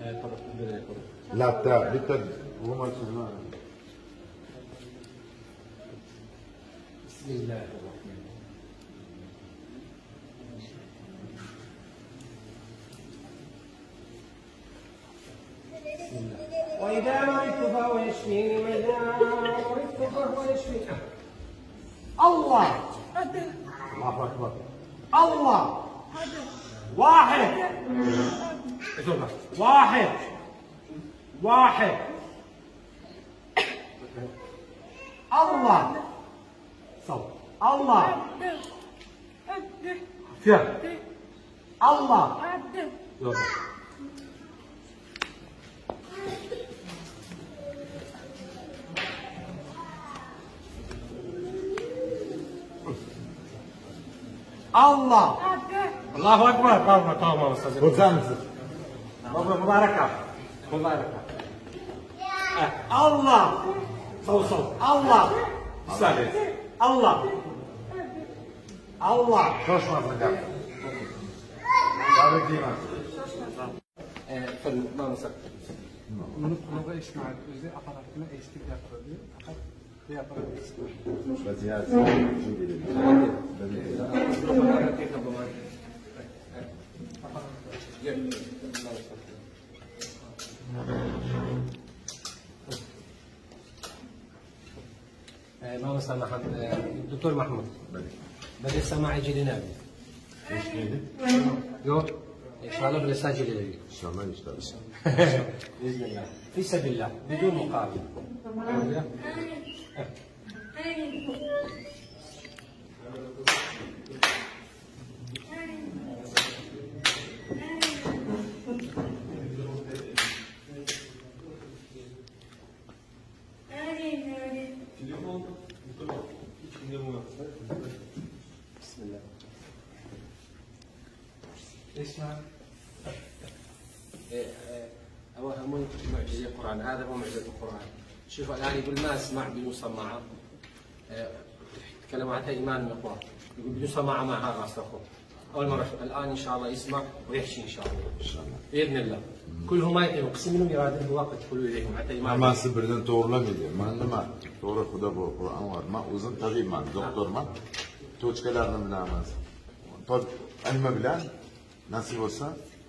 لا بتاع بالتد وما سمعنا. بسم الله الرحمن الرحيم. وإذا مرضت فهو يشفيني وإذا مرضت فهو يشفيني. الله الله أكبر. الله واحد واحد واحد الله صوت الله فيها الله الله الله اكبر. طبعا استاذ مباركه مباركه. الله صوت الله استاذ الله الله خوش ما بدك. دعوة ديما. ما مسك. نبغى يسمع الجزء أخذنا استقلال ردي أخذ في أطراف بس يا ما سمح الدكتور محمود بدي السماع يجي لنا. ايش كده؟ يو ان شاء الله بالساجل لي ان شاء الله يشتغل. باذن الله في سبيل الله بدون مقابل. بسم الله. اسمع. هو معجزة القرآن، هذا هو معجزة القرآن. شوف الآن يقول ما أسمع بدون سماعة. تكلم عنها إيمان من القرآن. يقول بدون سماعة ما هذا أصدقه. أول مرة الآن إن شاء الله يسمع ويحشي إن شاء الله. ان شاء الله. بإذن الله. كلهم ما يقسم منهم يراد الواقع تقولوا إليهم حتى إيمان. Ama birden doğrulamayacak. Manlama doğru Xudo bu Kur'an var. Ma uzun tabii man doktor man. Toçkalarını bilemez. Tabii anima bilen nasip olsa.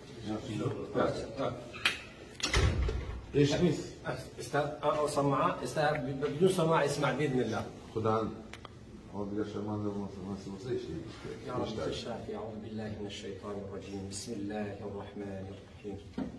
ايش ميس؟ أو سماعة بدون سماعة يسمع بإذن الله. Xudan o bir şaman da nasip olsa işi. يا رب الشافي أعوذ بالله من الشيطان الرجيم. بسم الله الرحمن الرحيم.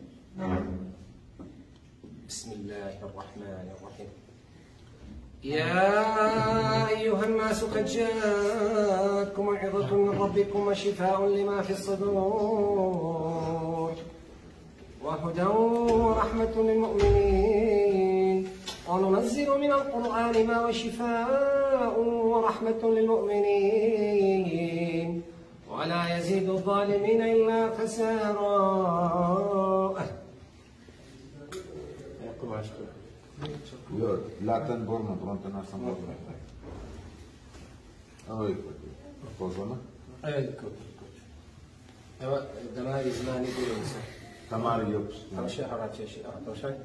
بسم الله الرحمن الرحيم. يا أيها الناس قد جاءتكم موعظة من ربكم وشفاء لما في الصدور وهدى ورحمة للمؤمنين وننزل من القرآن ما هو شفاء ورحمة للمؤمنين ولا يزيد الظالمين إلا خسارا. Yok, laten borma, pronto nasıl borma. Evet, pozvana. Evet, evet, دمار زماني بينسى. Tamam yok. أول شيء حرات شيء أول شيء.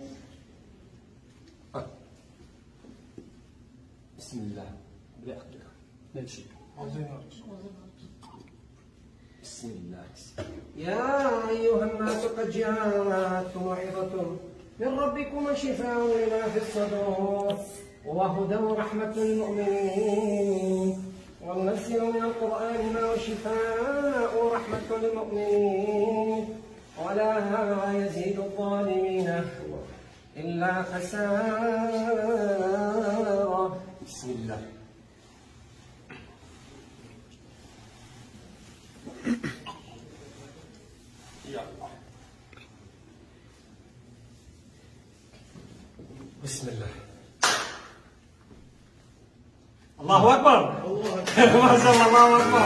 بسم الله. بأخذك. نمشي. بسم الله. يا أيها الناس قد جاءتكم موعظة من ربكم وشفاء لما في الصدور وهدى ورحمة للمؤمنين وننزل من القرآن ما هو شفاء ورحمة للمؤمنين ولا يزيد الظالمين إلا خسارا. بسم الله. بسم الله. الله أكبر. ما شاء الله الله أكبر.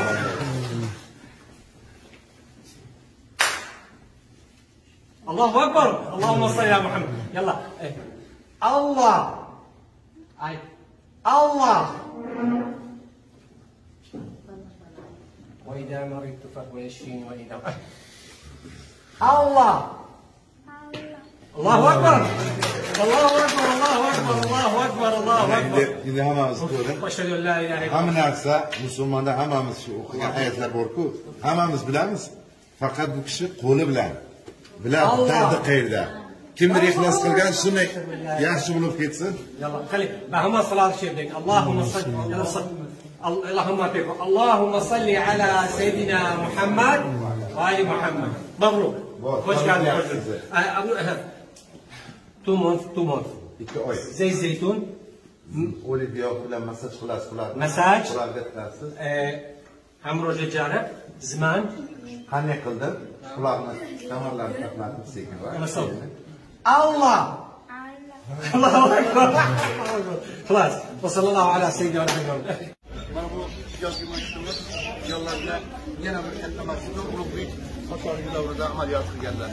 الله أكبر. اللهم صل على محمد. يلا. الله. أي. الله. وإذا مرضت فهو يشفيني وإذا الله. الله أكبر الله أكبر الله أكبر الله أكبر الله أكبر. Şimdi hamamız ko'rib. وأشهد أن لا إله إلا الله. Hamma narsa musulmonda hammamiz shu o'qigan oyatlar bor-ku, hammamiz bilamiz. Faqat bu kishi qo'li bilan dardi qayerda. Kimdir ixlos qilgan shuni yaxshi bo'lib ketsin. يلا خلي اللهم صل على سيدنا اللهم صل اللهم بارك اللهم صل على سيدنا محمد وآل محمد. مبروك. خوش geldin. 2 months. 2 oy. Zeyt zeytun. Oliv yog' bilan masaj qilasiz, Masaj. Qilasiz. Hamroja jari, zman. Qanday qildim? Quloqni, tomirlarni taqlatib sekin. الله الله أكبر. خلاص وصلى الله على سيدنا محمد. Mana bu yozgi mashhurlar yollar bilan yana bir katta mashhurlar Ulug'bek Qo'shorgi davrida amaliyot qilganlar.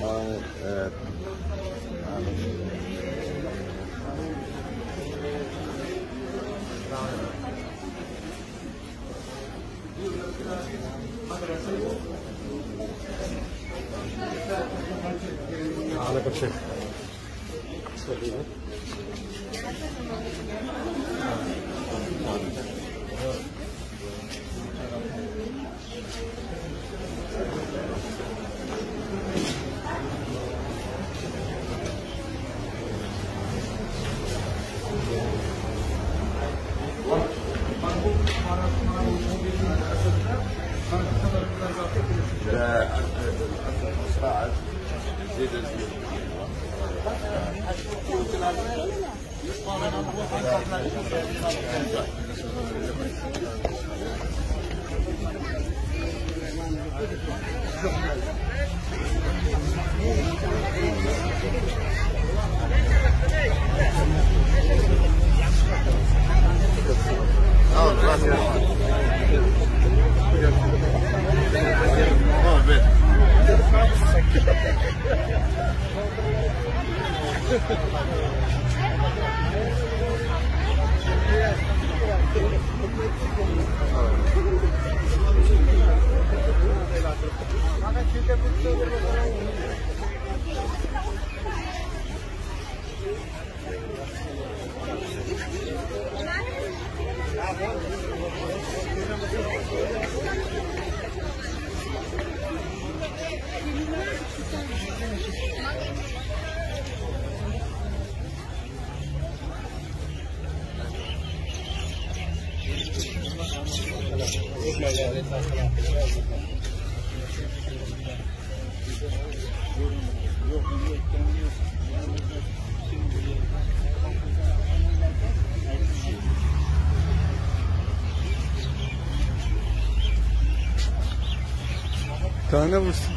Tane vursun.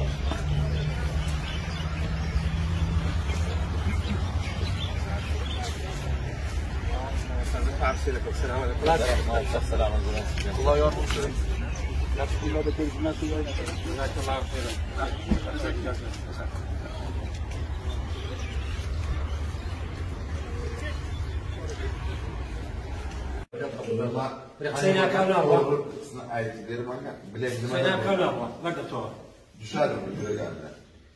Allah yardım etsin. Yakışıklı da görüşmek üzere. Jazakallahu khairan. حسينا كان أبوه. Bilek حسينا كان أبوه. ما دكتور. Düşer mi yürügenler?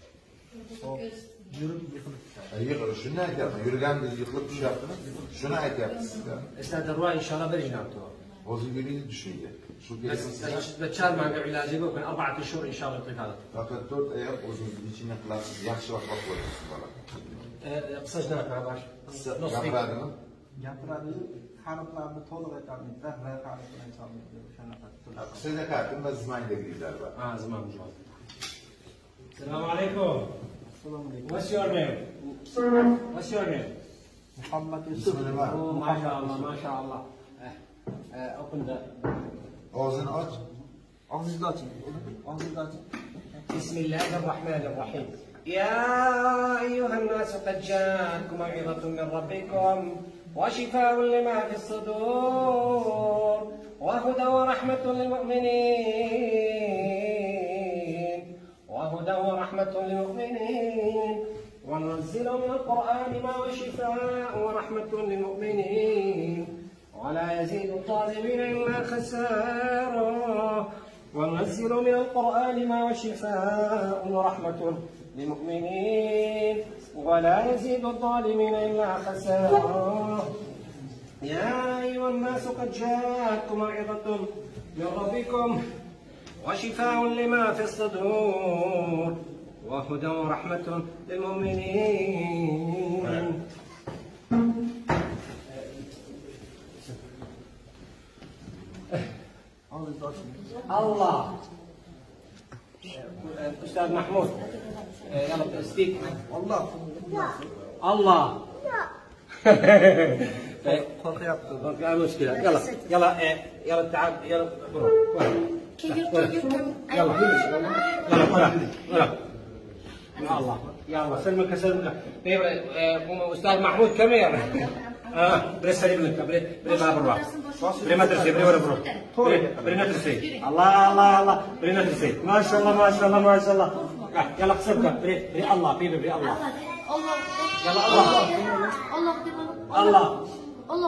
Yıkılır. Şunu aytyapman. Yürüganda yıkılıp düşyaptimi? Shuni aytyapti sizga. استاذ الرواء ان شاء الله برجع دكتور. O'zingizni tushuning. Shu بس بتشار مع علاجي ممكن 4 اشهر ان شاء الله يعطيك هذا. faqat 4 oyoq o'zingizni ichini qilasiz. Yaxshiroq bo'lasiz bola. قصجناك مع باش. Gapiradimi? Gapiradi, harflarni to'liq aytolmaydi, har harfini aytolmaydi. Shunaqa. Qisqacha qartim va zimangdagi izlar bor. زمان السلام عليكم. Assalomu alaykum. What's your name? What's your name? Muhammad Yusuf. Oh, mashallah, mashallah. Open the. Og'zini och. Og'zingizni oching. Og'zingizni oching. بسم الله الرحمن الرحيم. يا أيها الناس قد جاءتكم موعظة من ربكم وشفاء لما في الصدور وهدى ورحمة للمؤمنين وهدى ورحمة للمؤمنين وننزل من القرآن ما هو شفاء ورحمة للمؤمنين ولا يزيد الظالمين إلا خسارا وننزل من القرآن ما هو شفاء ورحمة للمؤمنين ولا يزيد الظالمين إلا خسارا. يا أيها الناس قد جاءتكم موعظة من ربكم وشفاء لما في الصدور وهدى ورحمة للمؤمنين. الله. أستاذ محمود يلا سبيك. الله الله ما مشكلة. يلا يلا يلا تعال يلا يلا يلا الله يلا سلمك سلمك. أستاذ محمود كمير بريس ابنك بري ما بروا بري ما ترسي بري ولا برو بري نترسي. الله الله الله بري نترسي. ما شاء الله ما شاء الله ما شاء الله. يلا قصبك بري الله بيبي بري الله. يلا الله الله الله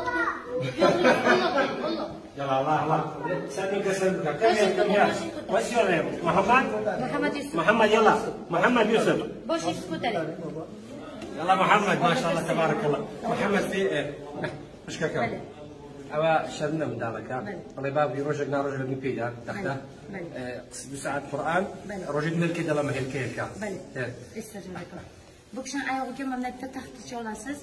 يلا الله الله سلمك سلمك. كم يا What's your name? محمد يوسف. محمد يلا محمد يوسف. باش يسكتلي. يلا محمد ما شاء الله تبارك الله. محمد في مش كذا. أبا شرنا من دامك الله يبارك يروجك نروج للمبيدا تحته. قصد ساعة القرآن روجك من الكذا لما هي الكيكة. بله. استجابك. بكشان أيوة جمع من تحت شغلاسس.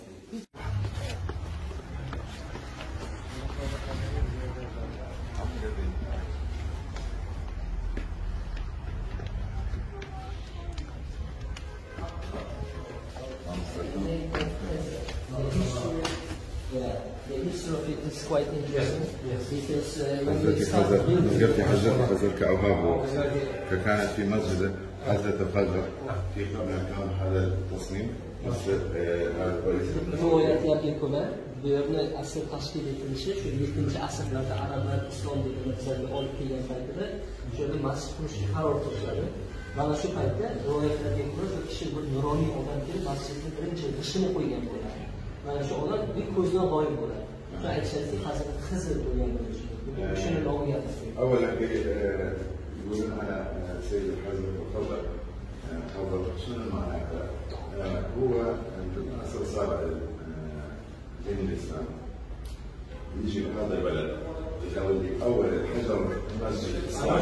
The history of it is quite interesting. Because when we حضرتك started building حضرتك كأوهاب فكانت في مسجد حضرة الفجر في كان هذا التصميم مسجد هذا الكويس. rivoyatlarga ko'ra bu yerni asl tashkil etilishi shu 7-asrlarda arablar islom dinini bizlarga olib kelgan paytida shu yerda masjid qurishga qaror qilishadi. Mana shu paytda rivoyatlarga ko'ra shu kishi bir nuroniy odam kelib masjidni birinchi g'ishini qo'ygan bo'ladi. Mana shu odam bir ko'zdan g'oyib bo'ladi. Shu aytishadiki Hazrat Xizr bo'lgan bo'lishi. Bu kishini nomiga أولا يقول أنا سيد الحزب وفضل حضر شنو المعنى هذا؟ هو أصل صار دين الإسلام يجي هذا البلد يخلي أول الحجر مسجد الإسلام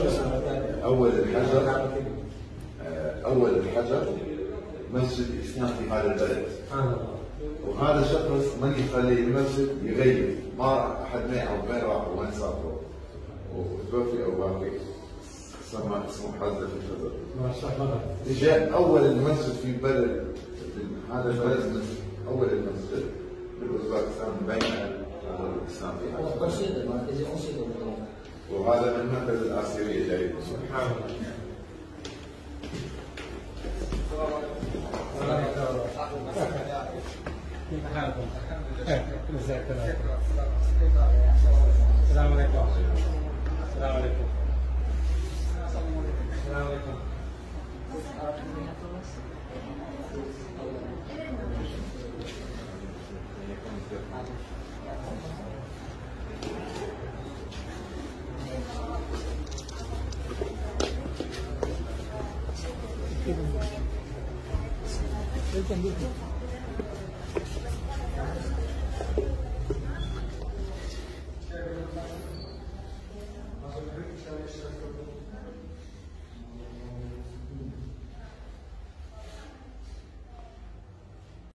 أول الحجر مسجد الإسلام في هذا البلد. وهذا الشخص من يخلي المسجد يغير ما أحد ما يعرف وين راح وين سافر وتوفي أو باقي سمى اسمه حضرة الفجر. ما شاء الله. جاء أول المسجد في بلد هذا البلد أول المسجد بالأوزبكستان بين الإسلام في هذا وهذا من مركز الآسيرية جاي. سبحان الله. كيف حالكم؟ جزاك الله خير. السلام عليكم. السلام عليكم. السلام عليكم.